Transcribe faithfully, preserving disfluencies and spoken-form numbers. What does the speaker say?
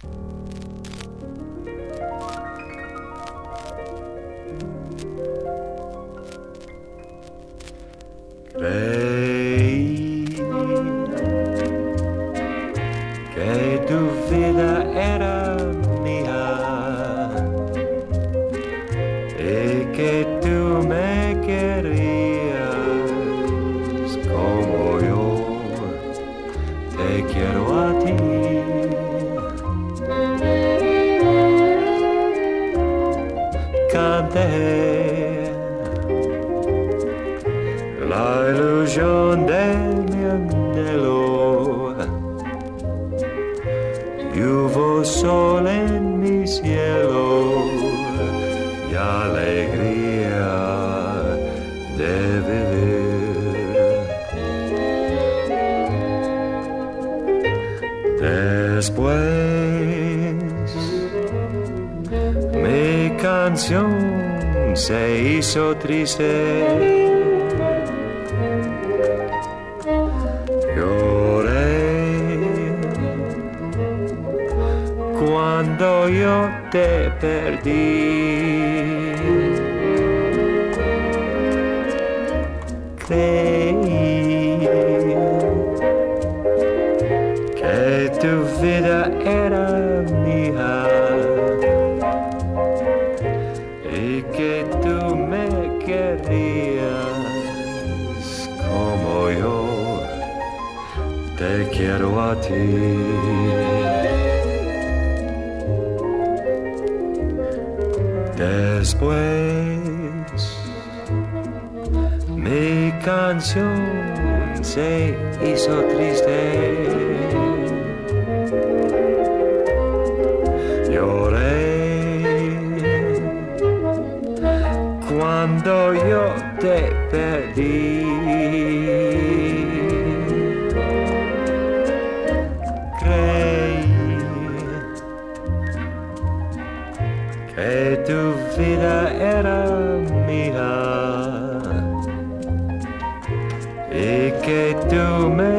Creí que tu vida era mía y que tú me querías como yo te quiero a ti. Canté la ilusión de mi anhelo y hubo sol en mi cielo y alegría de vivir. Después mi canción se hizo triste. Cuando yo te perdí, creí que tu vida era mía y que tú me querías como yo te quiero a ti. Después mi canción se hizo triste. Lloré cuando yo te perdí. Que tu vida era mía y que tú me